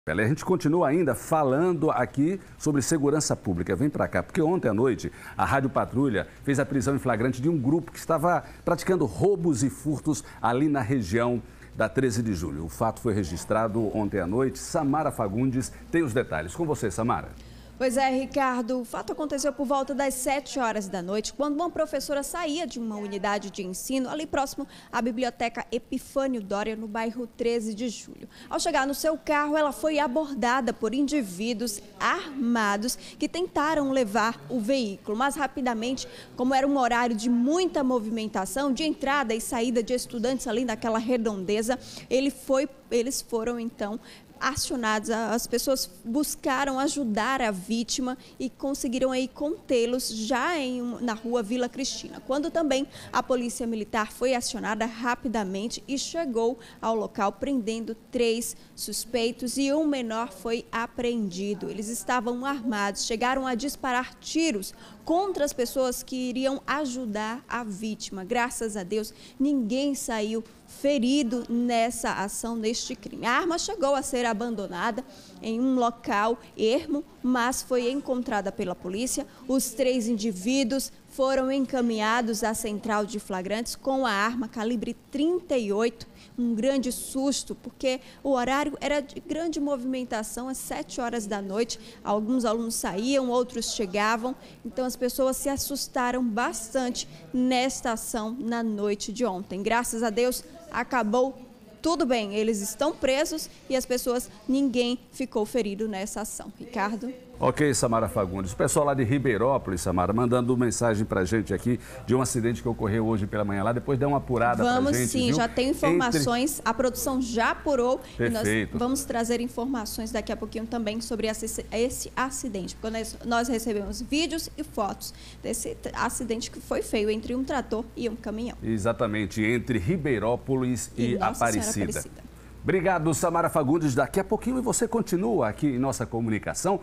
A gente continua ainda falando aqui sobre segurança pública. Vem para cá, porque ontem à noite a Rádio Patrulha fez a prisão em flagrante de um grupo que estava praticando roubos e furtos ali na região da 13 de julho. O fato foi registrado ontem à noite. Samara Fagundes tem os detalhes. Com você, Samara. Pois é, Ricardo, o fato aconteceu por volta das 7 horas da noite, quando uma professora saía de uma unidade de ensino ali próximo à Biblioteca Epifânio Doria, no bairro 13 de julho. Ao chegar no seu carro, ela foi abordada por indivíduos armados que tentaram levar o veículo. Mas rapidamente, como era um horário de muita movimentação, de entrada e saída de estudantes ali naquela redondeza, eles foram então acionados, as pessoas buscaram ajudar a vítima e conseguiram aí contê-los já na rua Vila Cristina. Quando também a polícia militar foi acionada rapidamente e chegou ao local prendendo 3 suspeitos e um menor foi apreendido. Eles estavam armados, chegaram a disparar tiros contra as pessoas que iriam ajudar a vítima. Graças a Deus, ninguém saiu ferido nessa ação, neste crime. A arma chegou a ser abandonada em um local ermo, mas foi encontrada pela polícia. Os 3 indivíduos foram encaminhados à central de flagrantes com a arma calibre 38. Um grande susto, porque o horário era de grande movimentação, às 7 horas da noite. Alguns alunos saíam, outros chegavam. Então as pessoas se assustaram bastante nesta ação na noite de ontem. Graças a Deus, acabou tudo bem. Eles estão presos e as pessoas, ninguém ficou ferido nessa ação. Ricardo? Ok, Samara Fagundes. O pessoal lá de Ribeirópolis, Samara, mandando mensagem pra gente aqui de um acidente que ocorreu hoje pela manhã lá. Depois dá uma apurada pra gente. Vamos sim, viu? Já tem informações, a produção já apurou. Perfeito. E nós vamos trazer informações daqui a pouquinho também sobre esse acidente. Porque nós recebemos vídeos e fotos desse acidente que foi feio entre um trator e um caminhão. Exatamente, entre Ribeirópolis e Aparecida. Obrigado, Samara Fagundes. Daqui a pouquinho você continua aqui em nossa comunicação